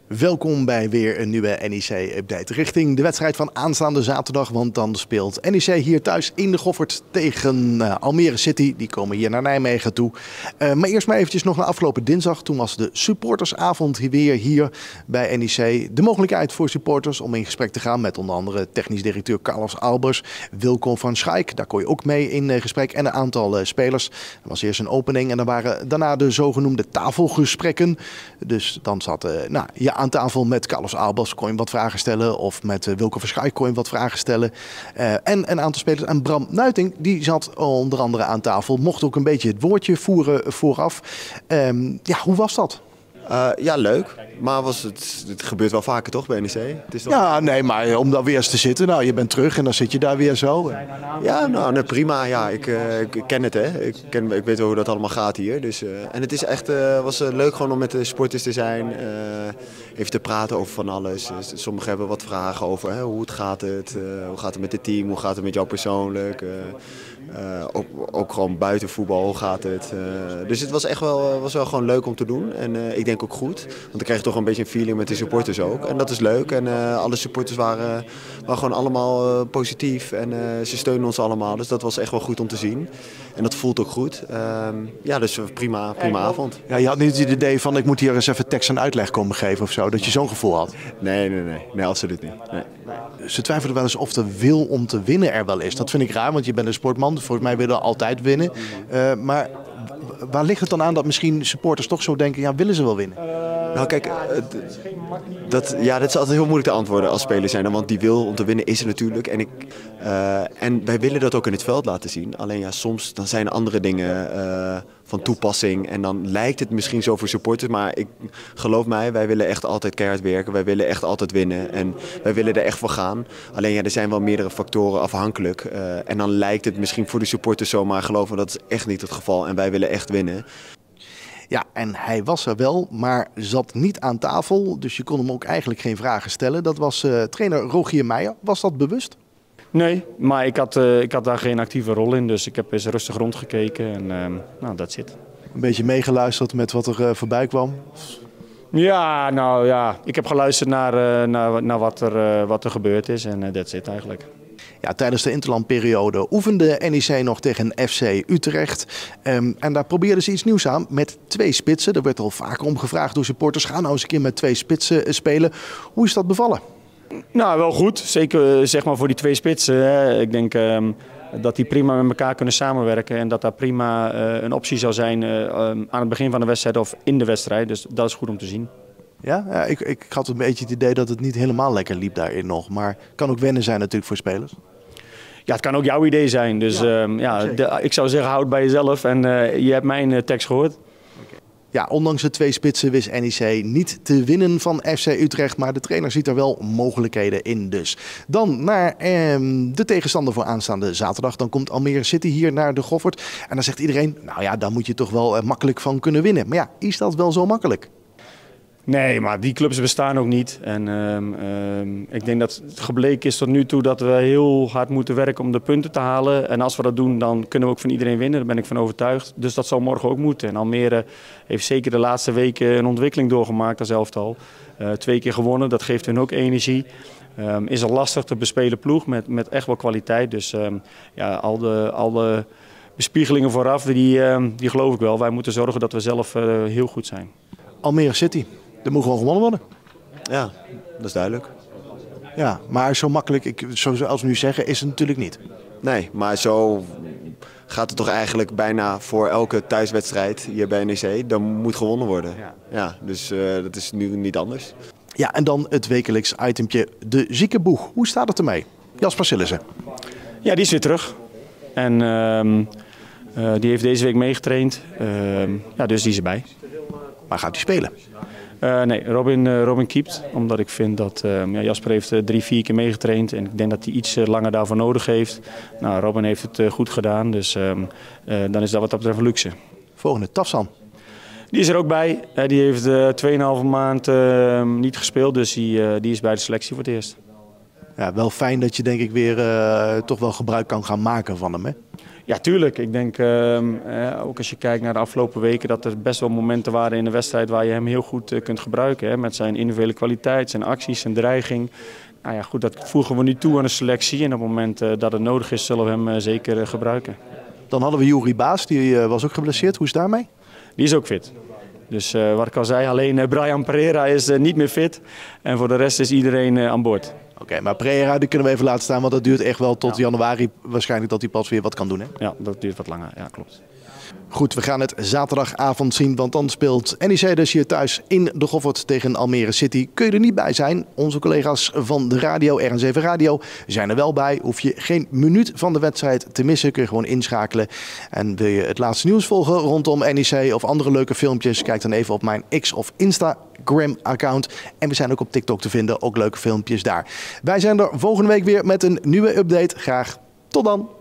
Welkom bij weer een nieuwe NEC-update richting de wedstrijd van aanstaande zaterdag. Want dan speelt NEC hier thuis in de Goffert tegen Almere City. Die komen hier naar Nijmegen toe. Maar eerst maar eventjes nog naar afgelopen dinsdag. Toen was de supportersavond weer hier bij NEC. De mogelijkheid voor supporters om in gesprek te gaan met onder andere technisch directeur Carlos Albers. Wilco van Schaik, daar kon je ook mee in gesprek. En een aantal spelers. Er was eerst een opening en dan waren daarna de zogenoemde tafelgesprekken. Dus dan zat je aan tafel met Carlos Albers, kon je wat vragen stellen. Of met Wilco van Schaik kon je wat vragen stellen. En een aantal spelers. En Bram Nuiting, die zat onder andere aan tafel. Mocht ook een beetje het woordje voeren vooraf. Hoe was dat? Ja, leuk. Maar het gebeurt wel vaker toch bij NEC? Het is toch... Ja, nee, maar om daar weer eens te zitten. Nou, je bent terug en dan zit je daar weer zo. Ja, nou, nee, prima. Ja, ik ken het, hè. Ik weet wel hoe dat allemaal gaat hier. Dus, en het is echt, was leuk gewoon om met de sporters te zijn. Even te praten over van alles. Sommigen hebben wat vragen over hoe gaat het? Hoe gaat het met het team? Hoe gaat het met jou persoonlijk? Ook gewoon buiten voetbal, hoe gaat het? Dus het was echt wel gewoon leuk om te doen. En ik denk ook goed. Want dan krijg je toch een beetje een feeling met de supporters ook. En dat is leuk. En alle supporters waren gewoon allemaal positief. En ze steunen ons allemaal. Dus dat was echt wel goed om te zien. En dat voelt ook goed. Dus prima avond. Ja, je had niet het idee van ik moet hier eens even tekst en uitleg komen geven of zo. Dat je zo'n gevoel had? Nee, absoluut niet. Nee. Ze twijfelen wel eens of de wil om te winnen er wel is. Dat vind ik raar, want je bent een sportman. Volgens mij willen we altijd winnen. Maar waar ligt het dan aan dat misschien supporters toch zo denken, ja, willen ze wel winnen? Nou kijk, dat is altijd heel moeilijk te antwoorden als speler zijn. Want die wil om te winnen is er natuurlijk. En wij willen dat ook in het veld laten zien. Alleen ja, soms dan zijn andere dingen van toepassing. En dan lijkt het misschien zo voor supporters. Maar geloof mij, wij willen echt altijd keihard werken. Wij willen echt altijd winnen. En wij willen er echt voor gaan. Alleen ja, er zijn wel meerdere factoren afhankelijk. En dan lijkt het misschien voor de supporters zo. Maar geloof me, dat is echt niet het geval. En wij willen echt winnen. Ja, en hij was er wel, maar zat niet aan tafel. Dus je kon hem ook eigenlijk geen vragen stellen. Dat was trainer Rogier Meijer. Was dat bewust? Nee, maar ik had daar geen actieve rol in. Dus ik heb eens rustig rondgekeken en dat zit. Een beetje meegeluisterd met wat er voorbij kwam? Ja, nou ja. Ik heb geluisterd naar wat er gebeurd is en dat zit eigenlijk. Ja, tijdens de interlandperiode oefende NEC nog tegen FC Utrecht. En daar probeerden ze iets nieuws aan met 2 spitsen. Er werd al vaker om gevraagd door supporters. Ga nou eens een keer met 2 spitsen spelen. Hoe is dat bevallen? Nou, wel goed. Zeker zeg maar voor die 2 spitsen. Hè. Ik denk dat die prima met elkaar kunnen samenwerken. En dat daar prima een optie zou zijn aan het begin van de wedstrijd of in de wedstrijd. Dus dat is goed om te zien. Ja, ik had een beetje het idee dat het niet helemaal lekker liep daarin nog. Maar het kan ook wennen zijn natuurlijk voor spelers. Ja, het kan ook jouw idee zijn. Dus ik zou zeggen, houd bij jezelf. En je hebt mijn tekst gehoord. Ja, ondanks de 2 spitsen wist NEC niet te winnen van FC Utrecht. Maar de trainer ziet er wel mogelijkheden in dus. Dan naar de tegenstander voor aanstaande zaterdag. Dan komt Almere City hier naar de Goffert. En dan zegt iedereen, nou ja, daar moet je toch wel makkelijk van kunnen winnen. Maar ja, is dat wel zo makkelijk? Nee, maar die clubs bestaan ook niet. En ik denk dat het gebleken is tot nu toe dat we heel hard moeten werken om de punten te halen. En als we dat doen, dan kunnen we ook van iedereen winnen. Daar ben ik van overtuigd. Dus dat zal morgen ook moeten. En Almere heeft zeker de laatste weken een ontwikkeling doorgemaakt als elftal. 2 keer gewonnen, dat geeft hun ook energie. Is een lastig te bespelen ploeg met echt wel kwaliteit. Dus al de bespiegelingen vooraf, die geloof ik wel. Wij moeten zorgen dat we zelf heel goed zijn. Almere City. Er moet gewoon gewonnen worden. Ja, dat is duidelijk. Ja, maar zo makkelijk, zoals we nu zeggen, is het natuurlijk niet. Nee, maar zo gaat het toch eigenlijk bijna voor elke thuiswedstrijd hier bij NEC. Dan moet gewonnen worden. Ja, dus dat is nu niet anders. Ja, en dan het wekelijks itempje de ziekenboeg. Hoe staat het ermee? Jasper Sillissen. Ja, die is weer terug. En die heeft deze week meegetraind. Dus die is erbij. Maar gaat hij spelen? Nee, Robin keept. Omdat ik vind dat Jasper heeft 3-4 keer meegetraind. En ik denk dat hij iets langer daarvoor nodig heeft. Nou, Robin heeft het goed gedaan. Dus dan is dat wat dat betreft luxe. Volgende, Tafsan. Die is er ook bij. Die heeft 2,5 maand niet gespeeld. Dus die is bij de selectie voor het eerst. Ja, wel fijn dat je denk ik weer toch wel gebruik kan gaan maken van hem, hè? Ja, tuurlijk. Ik denk, ook als je kijkt naar de afgelopen weken, dat er best wel momenten waren in de wedstrijd waar je hem heel goed kunt gebruiken. Hè, met zijn individuele kwaliteit, zijn acties, zijn dreiging. Nou ja, goed, dat voegen we nu toe aan de selectie. En op het moment dat het nodig is, zullen we hem zeker gebruiken. Dan hadden we Juri Baas, die was ook geblesseerd. Hoe is het daarmee? Die is ook fit. Dus wat ik al zei, alleen Brian Pereira is niet meer fit. En voor de rest is iedereen aan boord. Oké, maar Pereira die kunnen we even laten staan, want dat duurt echt wel tot januari waarschijnlijk dat hij pas weer wat kan doen. Hè? Ja, dat duurt wat langer. Ja, klopt. Goed, we gaan het zaterdagavond zien, want dan speelt NEC dus hier thuis in de Goffert tegen Almere City. Kun je er niet bij zijn? Onze collega's van de radio, RN7 Radio, zijn er wel bij. Hoef je geen minuut van de wedstrijd te missen, kun je gewoon inschakelen. En wil je het laatste nieuws volgen rondom NEC of andere leuke filmpjes, kijk dan even op mijn X of Instagram-account. En we zijn ook op TikTok te vinden, ook leuke filmpjes daar. Wij zijn er volgende week weer met een nieuwe update. Graag tot dan!